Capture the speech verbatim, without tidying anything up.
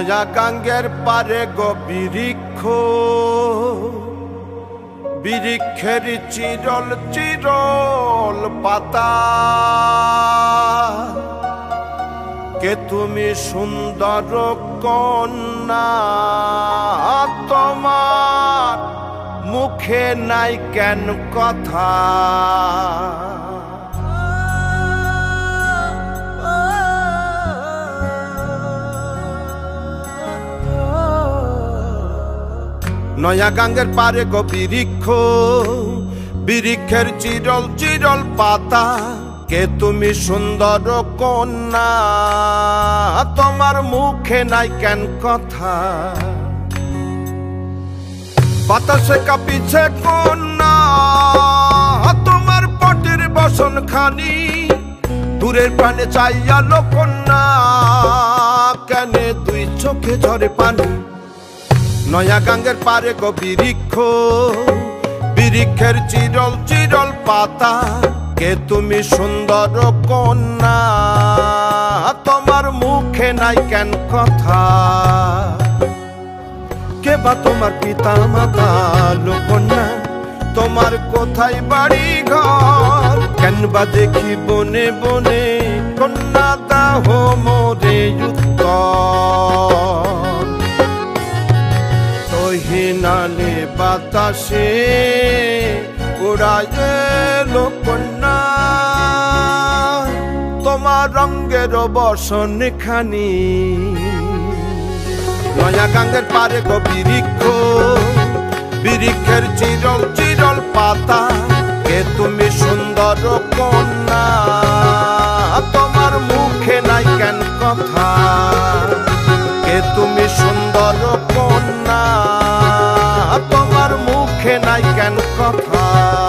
নয়া গাঙ্গের পারে গো বৃক্ষ, বৃক্ষের চিরল চিরল পাতা, কে তুমি সুন্দর কন্যা, তোমার মুখে নাই কেন কথা। নয়া গাঙ্গের পারে গো বৃক্ষ, বৃক্ষের চিরল চিরল পাতা, কে তুমি সুন্দর কন্যা, তোমার মুখে নাই কেন কথা। বাতাসে কাঁপিছে কন্যা, তোমার পটের বসন খানি, দূরের প্রাণে চাইয়ালো কন্যা, কেনে দুই চোখে ঝরে পানি। নয়া গাঙ্গের পারে গো বৃক্ষ, বৃক্ষের চিরল চিরল পাতা, কে তুমি সুন্দর কন্যা, তোমার মুখে নাই কেন কথা। কে বা তোমার পিতা মাতা কন্যা, তোমার কোথায় বাড়ি ঘর, কেন বা দেখি বনে বনে কন্যা দাহ মোরে উত্তর। হিনালে বাতাসে উড়ায় এলো কন্যা, তোমার রঙের বসন খানি। নয়া গাঙ্গের পারে গো বৃক্ষ, বৃক্ষের চিরল চিরল পাতা, কে তুমি সুন্দর কন্যা, তোমার মুখে নাই কেন কথা। কে তুমি সুন্দর কন্যা, তোমার মুখে নাই কেন কথা।